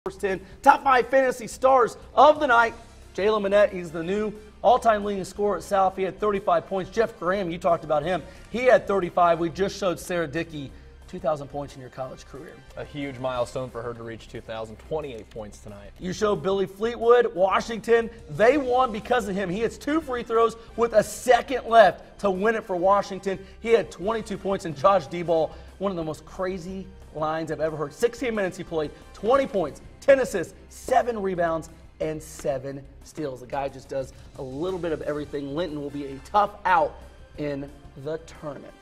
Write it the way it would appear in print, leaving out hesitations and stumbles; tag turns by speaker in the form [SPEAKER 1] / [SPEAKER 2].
[SPEAKER 1] First 10 top 5 fantasy stars of the night. Jalen Manette, he's the new all-time leading scorer at South. He had 35 points. Jeff Graham, you talked about him. He had 35. We just showed Sarah Dickey 2,000 points in your college career.
[SPEAKER 2] A huge milestone for her to reach 2,028 points tonight.
[SPEAKER 1] You showed Billy Fleetwood, Washington. They won because of him. He hits 2 free throws with a second left to win it for Washington. He had 22 points, and Josh D-Ball, one of the most crazy lines I've ever heard. 16 minutes he played, 20 points, 10 assists, 7 rebounds, and 7 steals. The guy just does a little bit of everything. Linton will be a tough out in the tournament.